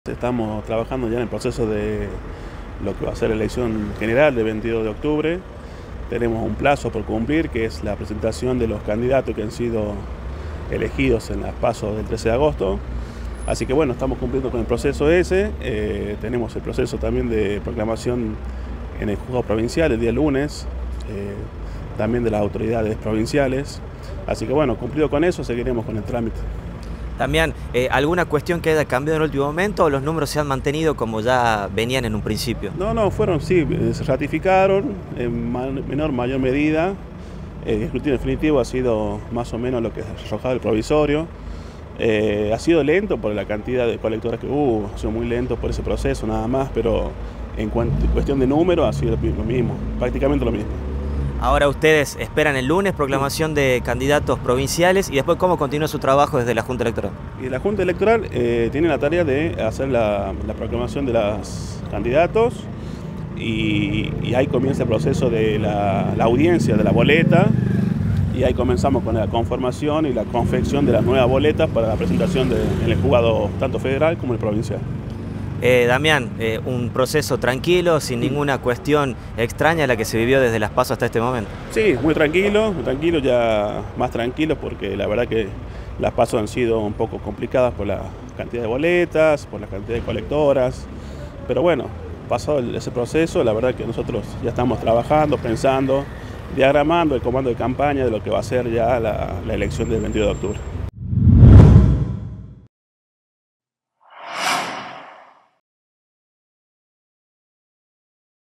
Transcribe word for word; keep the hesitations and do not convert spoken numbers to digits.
Estamos trabajando ya en el proceso de lo que va a ser la elección general del veintidós de octubre. Tenemos un plazo por cumplir, que es la presentación de los candidatos que han sido elegidos en las PASO del trece de agosto. Así que bueno, estamos cumpliendo con el proceso ese. Eh, tenemos el proceso también de proclamación en el juzgado provincial el día lunes, eh, también de las autoridades provinciales. Así que bueno, cumplido con eso, seguiremos con el trámite. También, eh, ¿alguna cuestión que haya cambiado en el último momento o los números se han mantenido como ya venían en un principio? No, no, fueron, sí, se ratificaron en menor o mayor medida. El escrutinio definitivo ha sido más o menos lo que ha arrojado el provisorio. Eh, ha sido lento por la cantidad de colectores que hubo, ha sido muy lento por ese proceso nada más, pero en cuestión de número ha sido lo mismo, prácticamente lo mismo. Ahora ustedes esperan el lunes proclamación de candidatos provinciales y después cómo continúa su trabajo desde la Junta Electoral. Y la Junta Electoral eh, tiene la tarea de hacer la, la proclamación de los candidatos y, y ahí comienza el proceso de la, la audiencia de la boleta y ahí comenzamos con la conformación y la confección de las nuevas boletas para la presentación de, en el juzgado tanto federal como el provincial. Eh, Damián, eh, un proceso tranquilo, sin ninguna cuestión extraña la que se vivió desde las PASO hasta este momento. Sí, muy tranquilo, muy tranquilo, ya más tranquilo porque la verdad que las PASO han sido un poco complicadas por la cantidad de boletas, por la cantidad de colectoras, pero bueno, pasado ese proceso, la verdad que nosotros ya estamos trabajando, pensando, diagramando el comando de campaña de lo que va a ser ya la, la elección del veintidós de octubre.